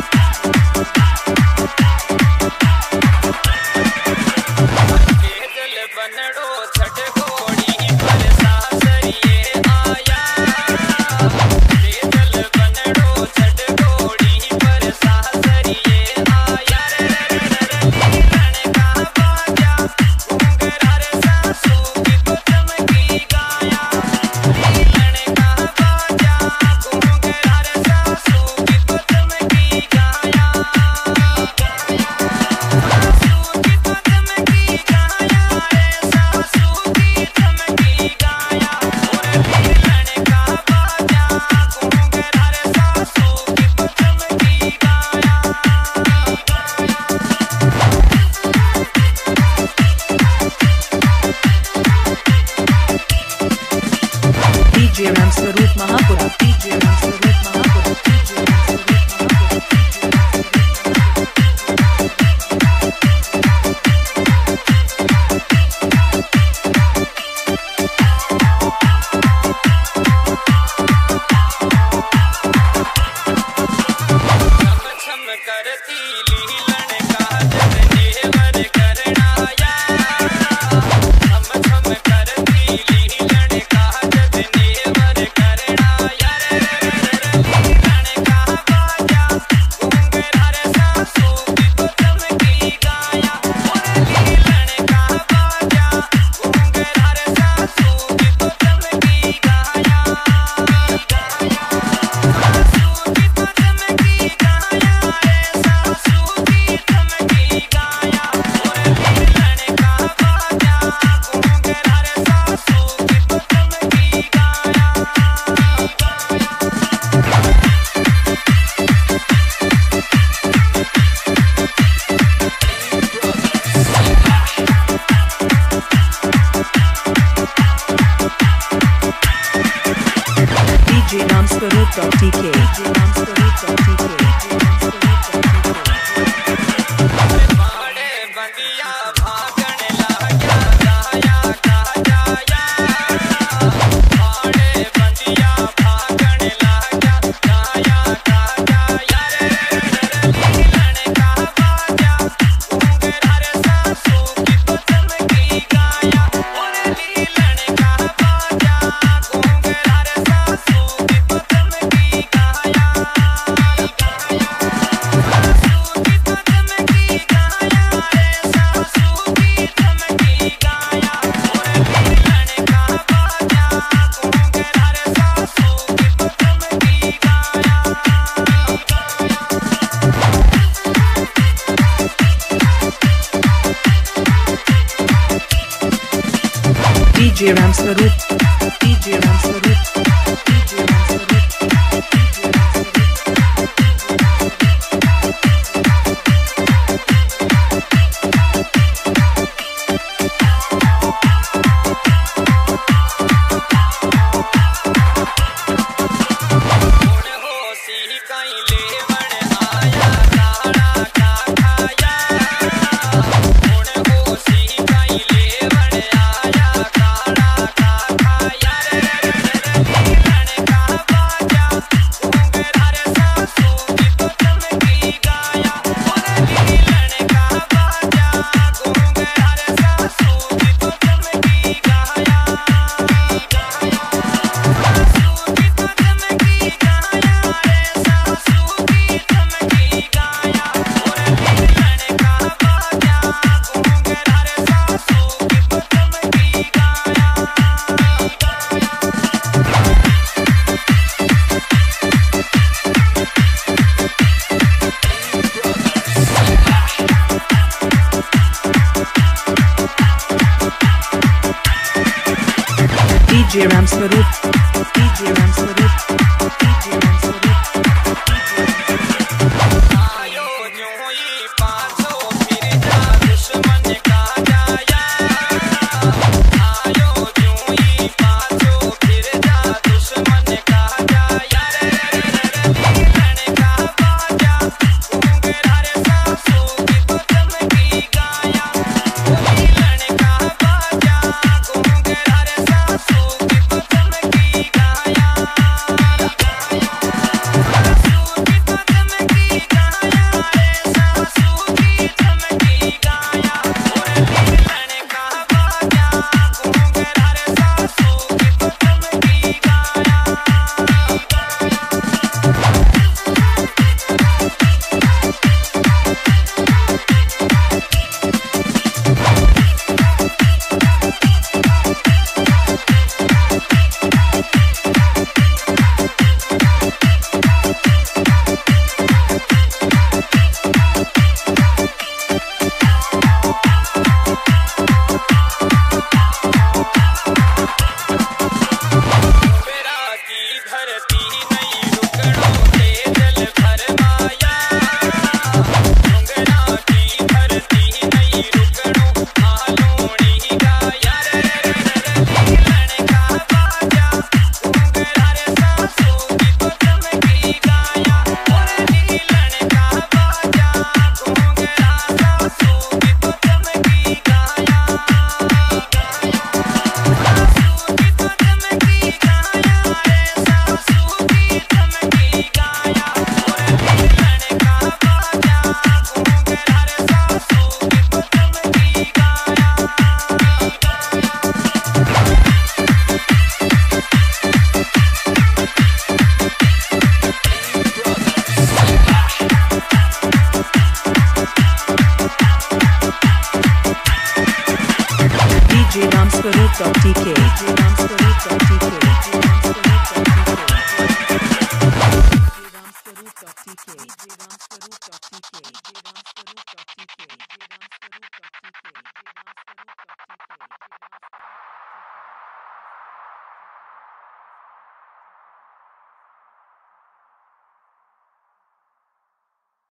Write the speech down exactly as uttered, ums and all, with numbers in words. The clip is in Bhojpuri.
DJ Ram Swaroop Mahapura DJ Ram Swaroop Mahapura DJ Ram Swaroop DJ Ram Swaroop DJ Ram Swaroop DJ Ram Swaroop DJ Ram Swaroop DJ Ram Swaroop DJ Ram Swaroop आयो जोई पासो फिर जा दुश्मन का जाया आयो जोई पासो फिर जा दुश्मन का जाया लड़ने का बाजा घूंघरा रे सासू की तो चमकी गाया लड़ने का बाजा घूंघरा रे सासू की तो चमकी Ram Swaroop dot T K. D J Ram Swaroop dot T K.